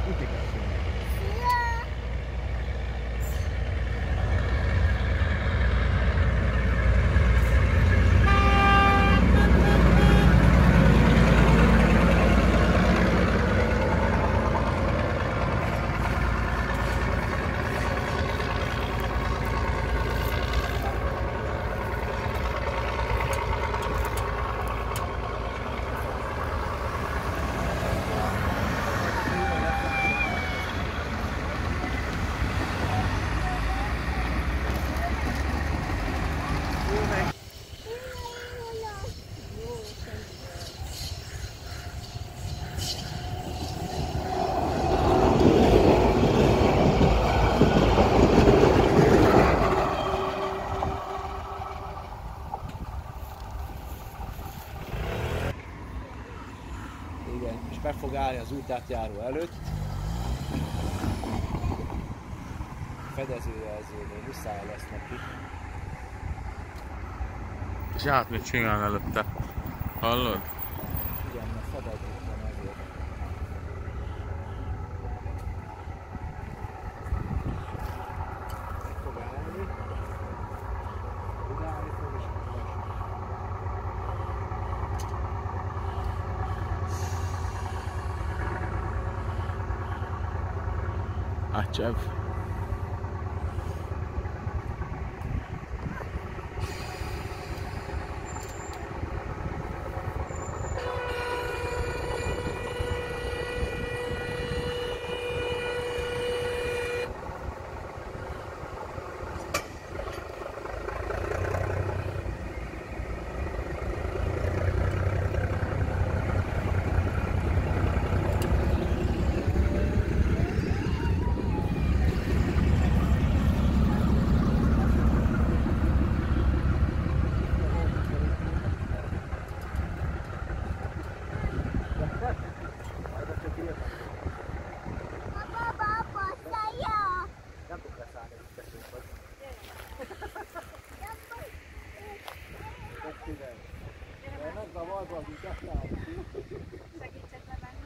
És meg fog állni az útátjáró előtt. Fedezőjelzőnél muszáj lesz neki. És át mit csinál előtte? Hallod? Igen, mert fedezők van ezért. Meg fog állni. Odaállni fog és akkor Acsev. Segítsek levenni.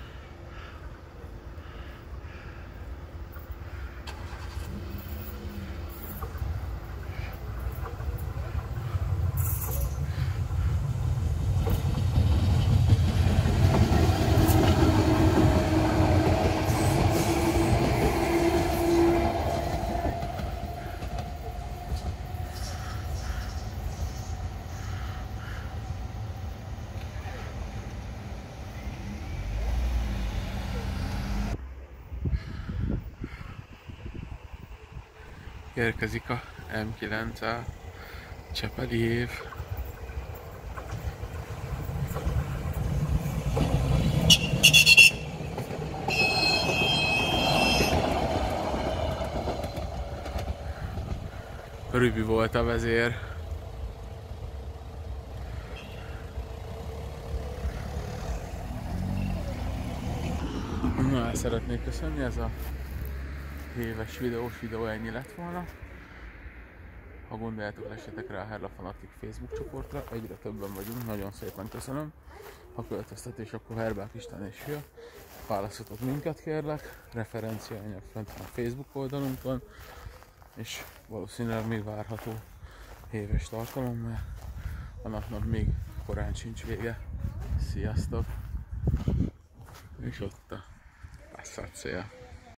Érkezik a M9-el, Csepeli év. Rübi volt a vezér. Na, el szeretnék köszönni, ez a éves videós videó ennyi lett volna. Ha gondoljátok, lessetek rá a Herla Fanatik Facebook csoportra, egyre többen vagyunk, nagyon szépen köszönöm. Ha költöztetés, akkor Herbák István és fia. Választhatok minket, kérlek, referenciaanyag fent a Facebook oldalunkon, és valószínűleg még várható éves tartalom, mert a napnak még korán sincs vége. Sziasztok! És ott a Passat cél.